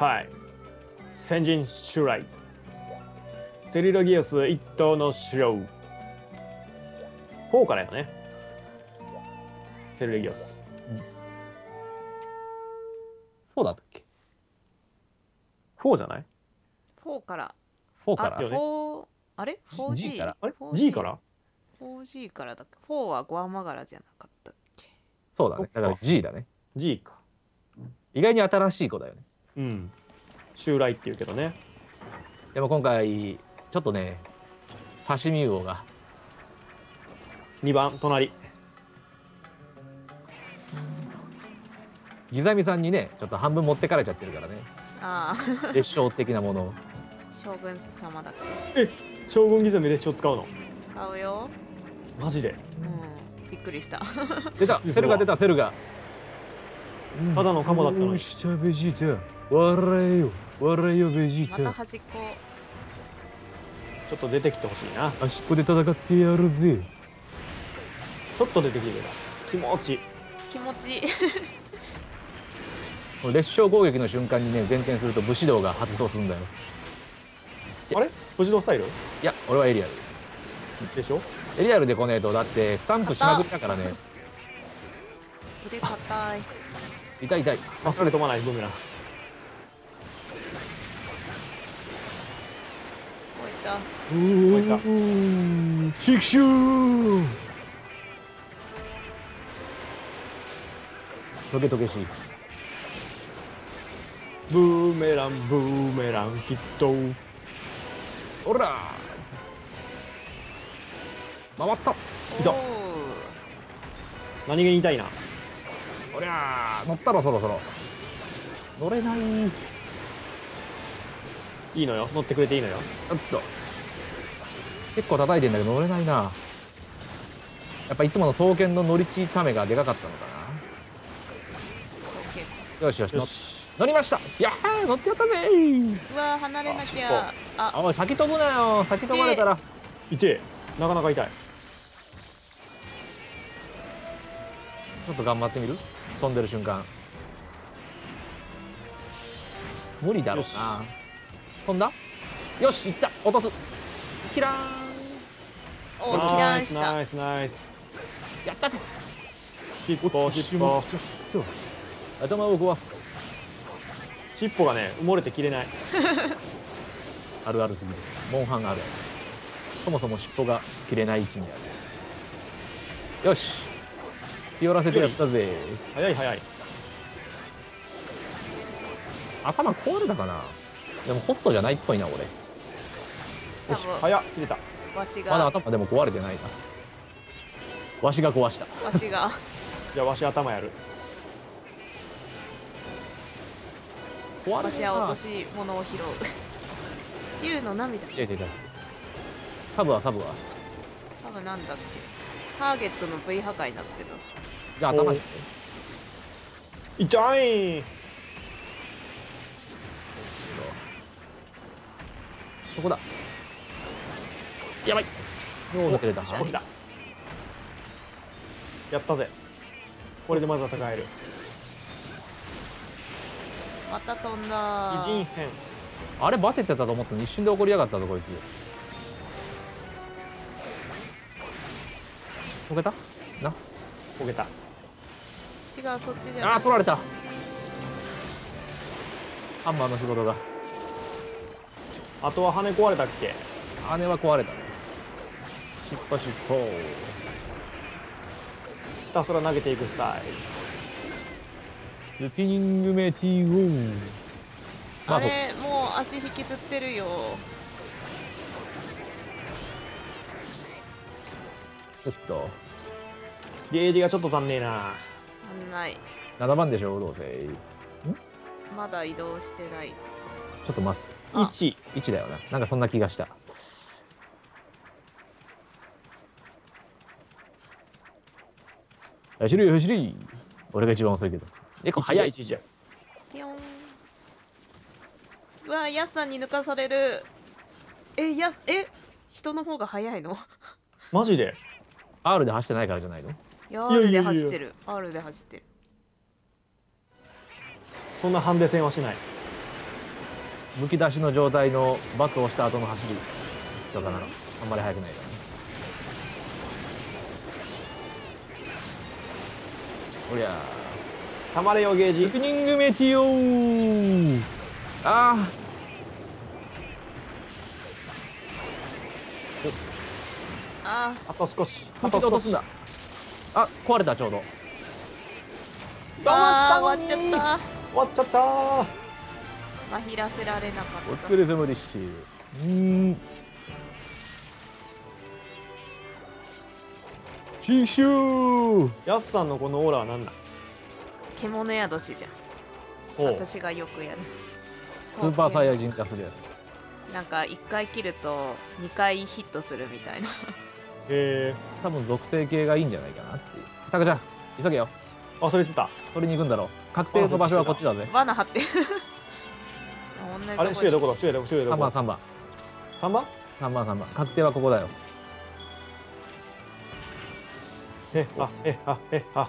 はい。先人襲来。セリロギウス一頭の城。4からやね。セリロギウス。 そうだったっけ？ 4じゃない？ 4から。 4から。 あ、4、あれ 4G G から。 あれ ?G から 4G からだっけ？ 4はグアマガラじゃなかったっけ？ そうだね。だから G だね。 G か。 意外に新しい子だよね。 うん。襲来って言うけどね。 でも今回、ちょっとね、刺身魚が。 2番、隣。 ギザミさんにね、ちょっと半分持ってかれちゃってるからね。 ああ。 列車的なものを。 将軍様だから。 将軍ギザミ列車使うの？ 使うよ。 マジで？ うん。びっくりした。 出た、セルが出た、セルが。 ただのカモだったのに。 どうしたベジータ。笑えよ、笑えよベジーまたタ。 端っこ。 ちょっと出てきてほしいな。 端っこで戦ってやるぜ。 ちょっと出てきてくれ。気持ちいい。 気持ちいい。 列車攻撃の瞬間にね、前転すると武士道が発動するんだよ。 あれ武士道スタイルいや、俺はエリアル。 でしょ？ エリアルで来ねえと、だってスタンプしまくりだからね。 腕硬い。 痛い痛い。 忘れとまないブーメラン。 こういった。 シクシュー。トゲトゲしい。 ブーメランブーメランヒット。 おら回った。 いた。何気に痛いな。 おりゃー乗ったろそろそろ。乗れない。 いいのよ。乗ってくれていいのよ。 ちょっと結構叩いてんだけど乗れないな。やっぱいつもの双剣の乗りちためがでかかったのかな。よしよし、乗りました。やっはー乗ってやったぜー。 うわー、離れなきゃ。あ、 おい先飛ぶなよ。先飛ばれたら痛え。なかなか痛い。 ちょっと頑張ってみる。飛んでる瞬間無理だろうな。飛んだ。よし、いった。落とす。キラーン。 お、キラーンした。 ナイスナイス。 やったぜ。 尻尾尻尾。 頭を壊す。 尻尾がね埋もれて切れない。 あるあるすぎる。モンハンある。そもそも尻尾が切れない位置にある。よし、気寄らせてやったぜ。 早い早い。 頭壊れたかな。でもホストじゃないっぽいな俺。 多分早っ切れた。 わしまだが。 頭でも壊れてないな。わしが壊した。 わしが。 じゃあわし頭やる。 わしは落とし物を拾う。竜の涙。 いやいやいや。サブはサブなんだっけ。ターゲットの V 破壊になってる。 じゃあ頭に。 痛い。 そこだ。やばい。もう抜けれた。 起きた。やったぜ。これでまず戦える。 また飛んだ。 異人編。 あれバテてたと思ったのに一瞬で怒りやがったぞこいつ。こけたな。 焦げた。 違う、そっちじゃない。 あー取られた。ハンマーの仕事が。 あとは羽壊れたっけ？ 羽は壊れたね。しっぽしっぽ。 ひたすら投げていくスタイスピニングメティゴー。 あれ、もう足引きずってるよ。 ちょっとル。ゲージがちょっと足んねえな。 ない。 7番でしょどうせ。 まだ移動してない。 ちょっと待つ。 あ 1だよな。なんかそんな気がした。走れ走れ。俺が一番遅いけど。結構早い。 一時。 ピヨン。うわ、ヤスさんに抜かされる。人の方が早いの？ マジで？ R で走ってないからじゃないの？ いや、R で走ってる。R で走ってる。 そんなハンデ戦はしない。 むき出しの状態のバツをした後の走りとかならあんまり速くないからね。おりゃたまれよゲージ。 ーリクニングメティオー。あああと少し。 あ、 あと少し。 落とすんだ。あ、壊れた、ちょうど。 あー、終わっちゃっ終わっちゃったー。 た。まひらせられなかったお疲れ様でした。シシュー。 やすさんのこのオーラは何だ。 獣宿しじゃん。 おう。 私がよくやるスーパーサイヤ人化するやつ。 なんか1回切ると2回ヒットするみたいな。 へ多分属性系がいいんじゃないかなっていう。タカちゃん、急げよ。 ー、忘れてた。 取りに行くんだろう。確定の場所はこっちだぜ。 罠張ってる。同じとこあれ、シュエどこだ、シュエどこ、シュエど 3 こ。 番、3番。 3番。 3番、3番。確定はここだよ。 あ。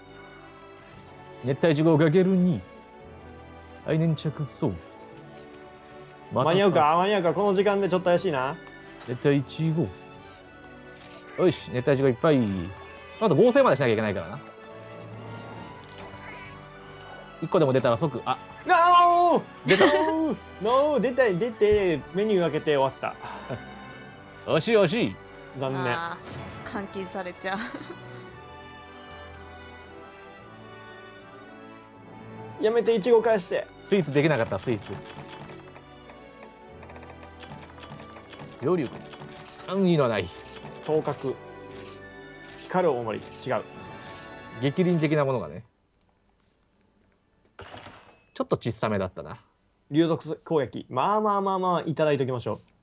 熱帯地獄がゲルに。来年着そう。 間に合うか、間に合うか、この時間でちょっと怪しいな。 熱帯地獄。よし、熱帯地獄いっぱい。あと合成までしなきゃいけないからな。1個でも出たら即、あ、 ノー出た。 ノー出て、メニュー開けて終わった。 惜しい惜しい。 残念。 あー監禁されちゃう。 やめて、イチゴ返して。 スイーツできなかった、スイーツ。両流安易のない。 頭角。光る大盛り。違う。 激鱗的なものがね。ちょっと小さめだったな。 流属攻撃。まあ、いただいておきましょう。